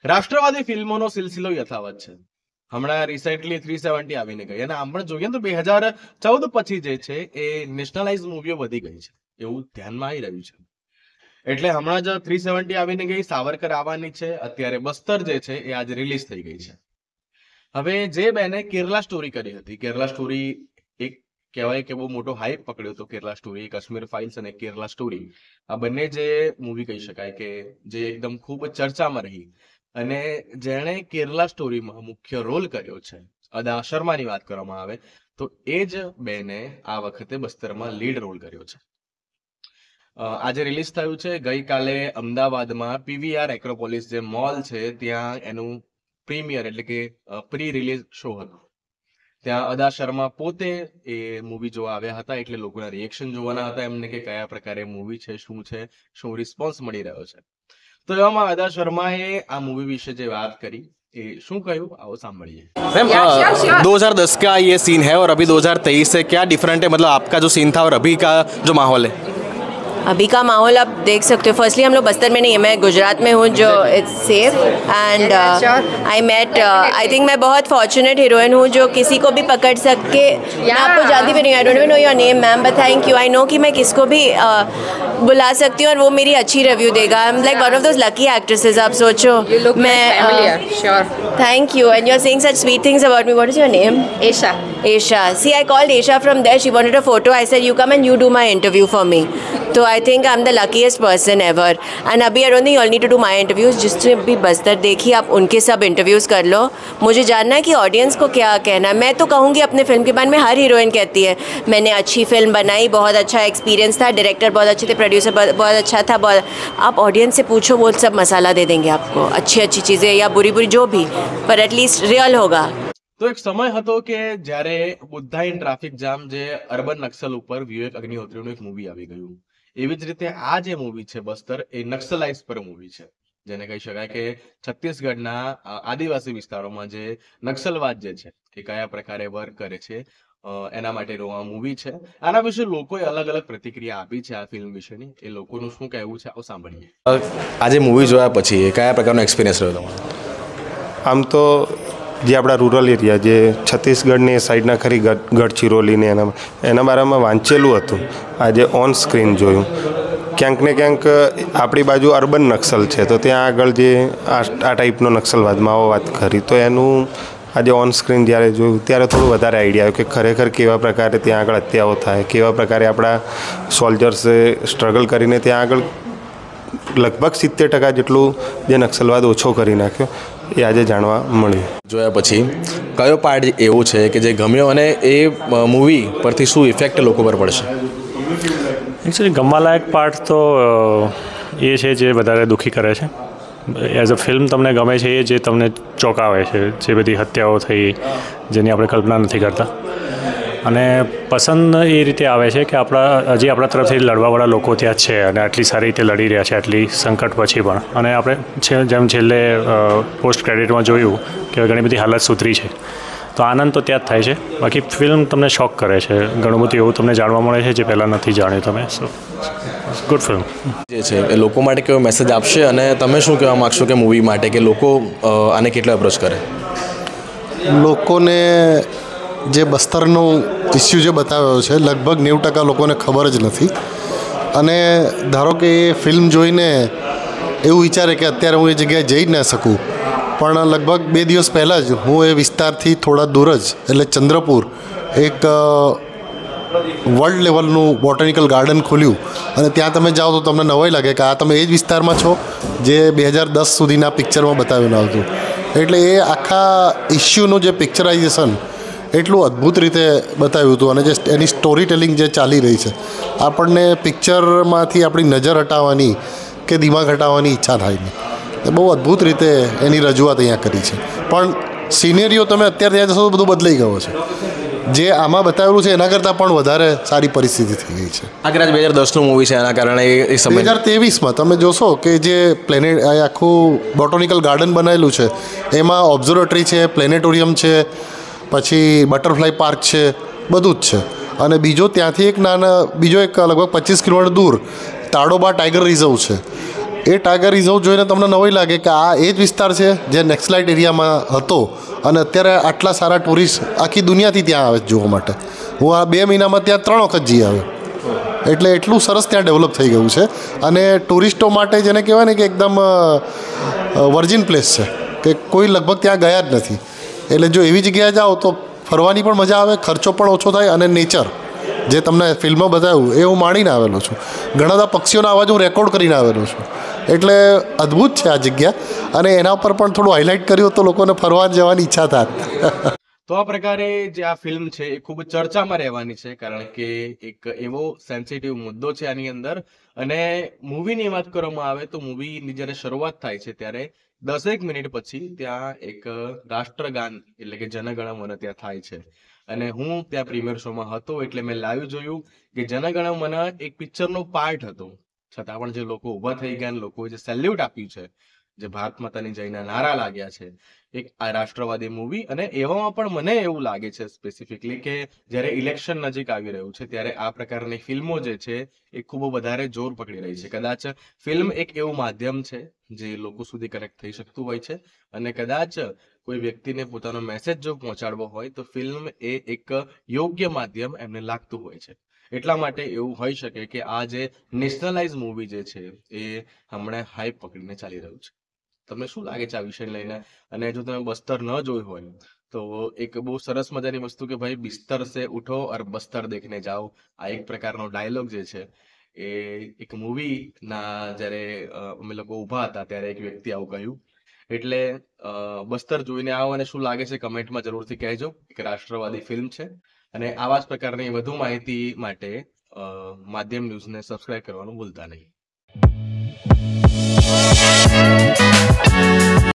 રાષ્ટ્રવાદી ફિલ્મોનો સિલસિલો યથાવત છે. હમણાં રિસેન્ટલી 370 આવીને ગઈ અને આમ પણ જોઈએ તો 2014 પછી જે છે એ નેશનલાઇઝ મૂવીઓ વધી ગઈ છે એવું ધ્યાનમાં આવી રહ્યું છે. એટલે હમણાં જ 370 આવીને ગઈ, સાવરકર આવવાની છે, અત્યારે બસ્તર જે છે એ આજે રિલીઝ થઈ ગઈ છે. હવે જે બેને કેરલા સ્ટોરી કરી હતી, કેરલા સ્ટોરી એક કહેવાય કે બહુ મોટો હાઈપ પકડ્યો હતો. કેરલા સ્ટોરી, કાશ્મીર ફાઇલ્સ અને કેરલા સ્ટોરી આ બંને જે મૂવી કહી શકાય કે જે એકદમ ખૂબ ચર્ચામાં રહી અને જેણે કેરલા સ્ટોરીમાં મુખ્ય રોલ કર્યો છે, અદા શર્માની વાત કરવામાં આવે તો એ જ બેને આ વખતે બસ્તરમાં લીડ રોલ કર્યો છે. આજે રિલીઝ થયું છે. ગઈકાલે અમદાવાદમાં પીવીઆર એક્રોપોલિસ જે મોલ છે ત્યાં એનું પ્રીમિયર એટલે કે પ્રી રિલીઝ શો હતો. ત્યાં અદા શર્મા પોતે એ મૂવી જોવા આવ્યા હતા, એટલે લોકોના રિએક્શન જોવાના હતા એમને કે કયા પ્રકારે મૂવી છે, શું રિસ્પોન્સ મળી રહ્યો છે. તો એવામાં અદા શર્માએ આ મૂવી વિશે જે વાત કરી એ શું કહ્યું आओ સાંભળીએ. मैम 2010 का ये सीन है और अभी 2023 से क्या डिफरेंट है, मतलब आपका जो सीन था और अभी का जो माहौल है? अभी का माहौल आप देख सकते हो. फर्स्टली हम लोग बस्तर में नहीं है, मैं गुजरात में हूँ जो it's safe and I met I think मैं बहुत फॉर्चुनेट हीरोइन हूँ जो किसी को भी पकड़ सके. मैं आपको जानती भी नहीं, I don't even know your name ma'am, but thank you. I know कि मैं किसको भी बुला सकती हूँ और वो मेरी अच्छी रिव्यू देगा. I am like one of those lucky actresses. आप सोचो मैं thank you and you are saying such sweet things about me. What is your name? Esha. Esha. See, I called Esha from there. She wanted a photo. I said, you come and you do my interview for me. So I think I'm the luckiest person ever. And अभी I don't think you all need to do my interviews. जिसने भी बस्तर देखी आप उनके सब interviews कर लो. मुझे जानना है कि ऑडियंस को क्या कहना है. मैं तो कहूँगी अपने फिल्म के बारे में, हर हीरोइन कहती है मैंने अच्छी फिल्म बनाई, बहुत अच्छा एक्सपीरियंस था, डायरेक्टर बहुत अच्छे थे, प्रोड्यूसर बहुत अच्छा था. बहुत आप ऑडियंस से पूछो, वो सब मसाला दे देंगे आपको, अच्छी अच्छी चीज़ें या बुरी बुरी जो भी, पर एटलीस्ट रियल होगा. તો એક સમય હતો કે જ્યારે બુદ્ધા ઇન ટ્રાફિક જામ જે અર્બન નક્સલ ઉપર વિવેક અગ્નિહોત્રીનું એક મૂવી આવી ગયું, એવી જ રીતે આ જે મૂવી છે બસ્તર એ નક્સલાઇઝ પર મૂવી છે, જેને કહી શકાય કે છત્તીસગઢના આદિવાસી વિસ્તારોમાં જે નક્સલવાદ જે છે એ કયા પ્રકારે વર્ક કરે છે એના માટેનું આ મૂવી છે. આના વિશે લોકોએ અલગ અલગ પ્રતિક્રિયા આપી છે આ ફિલ્મ વિશેની. એ લોકોનું શું કહેવું છે આવો સાંભળીએ. આજે મૂવી જોયા પછી કયા પ્રકારનો એક્સપિરિયન્સ રહ્યો તમારો? આમ તો જે આપણા રૂરલ એરિયા જે છત્તીસગઢની સાઈડના ખરી ગઢચિરોલીને એના બારામાં વાંચેલું હતું, આજે ઓન સ્ક્રીન જોયું. ક્યાંક ને ક્યાંક આપણી બાજુ અર્બન નક્સલ છે તો ત્યાં આગળ જે આ ટાઈપનો નક્સલવાદ માઓવાદ ખરી, તો એનું આજે ઓન સ્ક્રીન જ્યારે જોયું ત્યારે થોડું વધારે આઈડિયા આવ્યો કે ખરેખર કેવા પ્રકારે ત્યાં આગળ હત્યાઓ થાય, કેવા પ્રકારે આપણા સોલ્જર્સે સ્ટ્રગલ કરીને ત્યાં આગળ લગભગ 70% જેટલું જે નક્સલવાદ ઓછો કરી નાખ્યો એ આજે જાણવા મળ્યું. જોયા પછી કયો પાર્ટ એવો છે કે જે ગમ્યો અને એ મૂવી પરથી શું ઇફેક્ટ લોકો પર પડશે? એકચ્યુઅલી ગમવાલાયક પાર્ટ તો એ છે જે વધારે દુઃખી કરે છે. એઝ અ ફિલ્મ તમને ગમે છે એ જે તમને ચોંકાવે છે, જે બધી હત્યાઓ થઈ જેની આપણે કલ્પના નથી કરતા. અને પસંદ એ રીતે આવે છે કે હજી આપણા તરફથી લડવાવાળા લોકો ત્યાં છે અને આટલી સારી રીતે લડી રહ્યા છે આટલી સંકટ પછી પણ. અને આપણે જેમ છેલ્લે પોસ્ટ ક્રેડિટમાં જોયું કે ઘણી બધી હાલત સુધરી છે, તો આનંદ તો ત્યાં જ થાય છે. બાકી ફિલ્મ તમને શોક કરે છે, ઘણું બધું એવું તમને જાણવા મળે છે જે પહેલાં નથી જાણ્યું તમે. સો ગુડ ફિલ્મ જે છે એ લોકો માટે કેવો મેસેજ આપશે અને તમે શું કહેવા માગશો કે મૂવી માટે કે લોકો આને કેટલો એપ્રોચ કરે? લોકોને જે બસ્તરનો ઇસ્યુ જે બતાવ્યો છે લગભગ 90% લોકોને ખબર જ નથી. અને ધારો કે એ ફિલ્મ જોઈને એવું વિચારે કે અત્યારે હું એ જગ્યાએ જઈ જ ના શકું, પણ લગભગ 2 દિવસ પહેલાં જ હું એ વિસ્તારથી થોડા દૂર જ એટલે ચંદ્રપુર એક વર્લ્ડ લેવલનું બોટનિકલ ગાર્ડન ખોલ્યું અને ત્યાં તમે જાઓ તો તમને નવાઈ લાગે કે આ તમે એ જ વિસ્તારમાં છો જે 2010 સુધીના પિક્ચરમાં બતાવેલું આવતું. એટલે એ આખા ઇસ્યુનું જે પિક્ચરાઇઝેશન એટલું અદ્ભુત રીતે બતાવ્યું હતું અને જે એની સ્ટોરી ટેલિંગ જે ચાલી રહી છે, આપણને પિક્ચરમાંથી આપણી નજર હટાવવાની કે દિમાગ હટાવવાની ઈચ્છા થાય નહીં. એ બહુ અદ્ભુત રીતે એની રજૂઆત અહીંયા કરી છે. પણ સિનેરીઓ તમે અત્યારે ત્યાં જશો તો બધું બદલાઈ ગયો છે. જે આમાં બતાવેલું છે એના કરતાં પણ વધારે સારી પરિસ્થિતિ થઈ ગઈ છે. આ કદાચ 2010નું મૂવી છે, એના કારણે એ સમય 2023માં તમે જોશો કે જે પ્લેનેટ આખું બોટનિકલ ગાર્ડન બનાવેલું છે એમાં ઓબ્ઝર્વેટરી છે, પ્લેનેટોરિયમ છે, પછી બટરફ્લાય પાર્ક છે, બધું જ છે. અને બીજો ત્યાંથી એક લગભગ 25 કિલોમીટર દૂર તાડોબા ટાઈગર રિઝર્વ છે. એ ટાઈગર રિઝર્વ જોઈને તમને નવાઈ લાગે કે આ એ જ વિસ્તાર છે જે નેક્સલાઇટ એરિયામાં હતો અને અત્યારે આટલા સારા ટુરિસ્ટ આખી દુનિયાથી ત્યાં આવે છે જોવા માટે. હું આ 2 મહિનામાં ત્યાં 3 વખત જઈ આવ્યો. એટલે એટલું સરસ ત્યાં ડેવલપ થઈ ગયું છે અને ટુરિસ્ટો માટે જેને કહેવાય ને કે એકદમ વર્જિન પ્લેસ છે કે કોઈ લગભગ ત્યાં ગયા જ નથી. એટલે જો એવી જગ્યાએ જાઓ તો ફરવાની પણ મજા આવે, ખર્ચો પણ ઓછો થાય અને નેચર જે તમને ફિલ્મમાં બતાવ્યું એ હું માણીને આવેલો છું. ઘણા બધા પક્ષીઓના અવાજ હું રેકોર્ડ કરીને આવેલો છું. એટલે અદ્ભુત છે આ જગ્યા અને એના ઉપર પણ થોડું હાઇલાઇટ કર્યું તો લોકોને ફરવા જવાની ઈચ્છા થાય. તો આ પ્રકારે જે આ ફિલ્મ છે એ ખૂબ ચર્ચામાં રહેવાની છે, કારણ કે એક એવો સેન્સિટિવ મુદ્દો છે આની અંદર. અને મૂવીની વાત કરવામાં આવે તો મૂવીની જ્યારે શરૂઆત થાય છે ત્યારે 10 મિનિટ પછી ત્યાં એક રાષ્ટ્રગાન એટલે કે જનગણ મન ત્યાં થાય છે. અને હું ત્યાં પ્રીમિયર શોમાં હતો એટલે મેં લાઈવ જોયું કે જનગણ મન એક પિક્ચરનો પાર્ટ હતો, છતાં પણ જે લોકો ઊભા થઈ ગયા, લોકોએ જે સેલ્યુટ આપ્યું છે, જે ભારત માતાની જયના નારા લાગ્યા છે, એક આ રાષ્ટ્રવાદી મૂવી. અને એવામાં પણ મને એવું લાગે છે સ્પેસિફિકલી કે જ્યારે ઇલેક્શન નજીક આવી રહ્યું છે ત્યારે આ પ્રકારની ફિલ્મો જે છે એ ખૂબ વધારે જોર પકડી રહી છે. કદાચ ફિલ્મ એક એવું માધ્યમ છે જે લોકો સુધી કનેક્ટ થઈ શકતું હોય છે અને કદાચ કોઈ વ્યક્તિને પોતાનો મેસેજ જો પહોંચાડવો હોય તો ફિલ્મ એ એક યોગ્ય માધ્યમ એમને લાગતું હોય છે. એટલા માટે એવું હોઈ શકે કે આ જે નેશનલાઇઝ મૂવી જે છે એ હમણાં હાઈપ પકડીને ચાલી રહ્યું છે. તમને શું લાગે છે આ વિષયને લઈને? અને જો તમે બસ્તર ન જોઈ હોય તો એક બહુ સરસ મજાની વસ્તુ કે ભાઈ બિસ્તર સે ઉઠો और બસ્તર દેખને જાઓ, આ એક પ્રકારનો ડાયલોગ જે છે એ એક મૂવીના જ્યારે અમે લોકો ઊભા હતા ત્યારે એક વ્યક્તિ આવું કહ્યું. એટલે બસ્તર જોઈને આવો અને શું લાગે છે કમેન્ટમાં જરૂરથી કહેજો. એક રાષ્ટ્રવાદી ફિલ્મ છે અને આવા જ પ્રકારની વધુ માહિતી માટે માધ્યમ ન્યૂઝને સબસ્ક્રાઇબ કરવાનું ભૂલતા નહીં.